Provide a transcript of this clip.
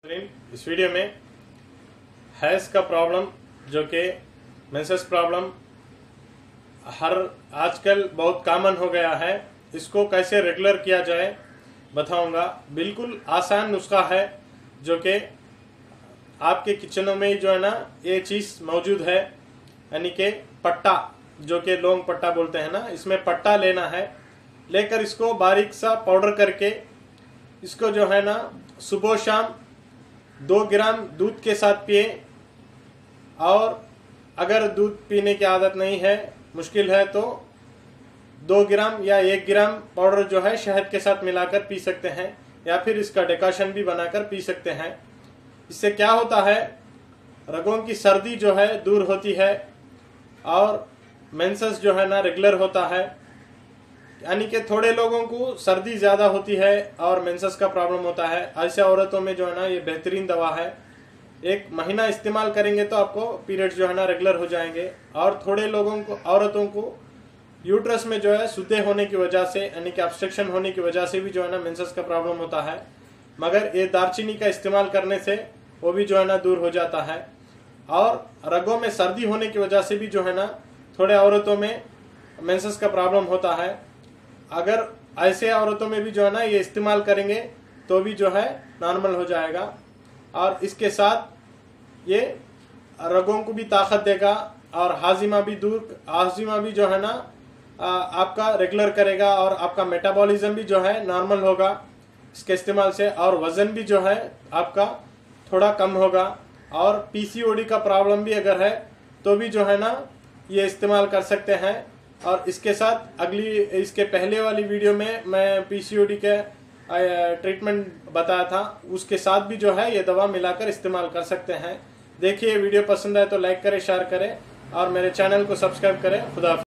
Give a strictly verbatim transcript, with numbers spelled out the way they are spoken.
इस वीडियो में हैज़ का प्रॉब्लम जो कि मेंसेस प्रॉब्लम हर आजकल बहुत कॉमन हो गया है, इसको कैसे रेगुलर किया जाए बताऊंगा। बिल्कुल आसान नुस्खा है जो कि आपके किचनों में ही जो है ना ये चीज़ मौजूद है, यानी कि पट्टा जो कि लौंग पट्टा बोलते हैं ना, इसमें पट्टा लेना है। लेकर इसको बारीक सा पाउडर करके इसको जो है ना सुबह शाम दो ग्राम दूध के साथ पिए। और अगर दूध पीने की आदत नहीं है, मुश्किल है, तो दो ग्राम या एक ग्राम पाउडर जो है शहद के साथ मिलाकर पी सकते हैं, या फिर इसका डिकॉशन भी बनाकर पी सकते हैं। इससे क्या होता है, रगों की सर्दी जो है दूर होती है और मेंसेस जो है ना रेगुलर होता है। यानी कि थोड़े लोगों को सर्दी ज़्यादा होती है और मेंसेस का प्रॉब्लम होता है, ऐसे औरतों में जो है ना ये बेहतरीन दवा है। एक महीना इस्तेमाल करेंगे तो आपको पीरियड्स जो है ना रेगुलर हो जाएंगे। और थोड़े लोगों को, औरतों को यूट्रस में जो है सुद्दे होने की वजह से, यानी कि ऑब्स्ट्रक्शन होने की वजह से भी जो है ना मेंसेस का प्रॉब्लम होता है, मगर ये दालचीनी का इस्तेमाल करने से वो भी जो है ना दूर हो जाता है। और रगों में सर्दी होने की वजह से भी जो है ना थोड़े औरतों में मेंसेस का प्रॉब्लम होता है। अगर ऐसे औरतों में भी जो है ना ये इस्तेमाल करेंगे तो भी जो है नॉर्मल हो जाएगा। और इसके साथ ये रगों को भी ताकत देगा और हाजिमा भी दूर हाजिमा भी जो है ना आपका रेगुलर करेगा और आपका मेटाबॉलिज्म भी जो है नॉर्मल होगा इसके इस्तेमाल से। और वज़न भी जो है आपका थोड़ा कम होगा। और पीसीओडी का प्रॉब्लम भी अगर है तो भी जो है ना ये इस्तेमाल कर सकते हैं। और इसके साथ अगली इसके पहले वाली वीडियो में मैं पीसीओडी के ट्रीटमेंट बताया था, उसके साथ भी जो है ये दवा मिलाकर इस्तेमाल कर सकते हैं। देखिए वीडियो पसंद आए तो लाइक करें, शेयर करें और मेरे चैनल को सब्सक्राइब करें। खुदा हाफिज़।